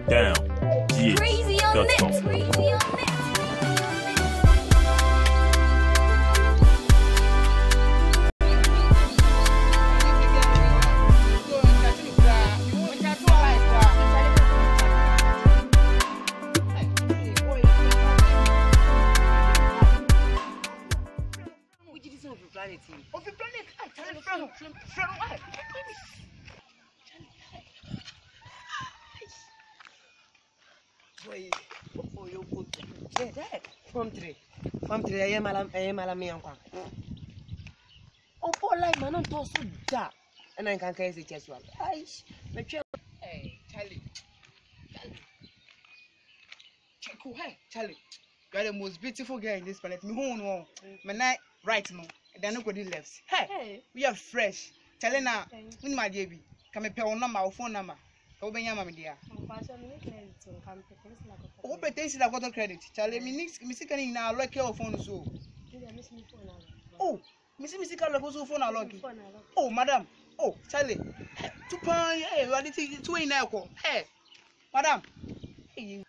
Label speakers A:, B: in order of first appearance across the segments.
A: down.
B: Crazy on it. Crazy on it.
C: Of the planet, friend, why? Boy, oh, you good. Yeah, from three, I am Malamian. Oh, poor life, man, don't toss that. And I can carry the chest one. Hey, Charlie. Charlie. You are the most beautiful girl in this planet. Me who know, my night right now. Then nobody left. Hey, we are fresh. Charlie now, when my baby, come a pay on number or phone number. Go be my dear. Oh, pretend I got a credit. Charlie, me sick now, like your phone so. Oh, Missy Calabozo phone a lucky. Oh, madam. Oh, Charlie. 2 pounds, hey, what did you 2 in alcohol? Hey, madam. Hey,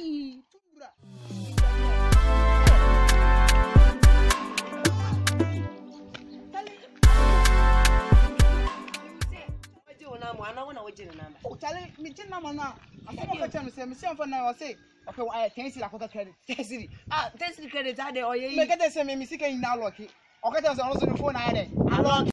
C: oh, Charlie, me tin number now. I said, Miss for now, I say, okay, I can't see like what credit. Test the credit, I or you get the same, Miss now lucky. Okay, there's also the phone I had.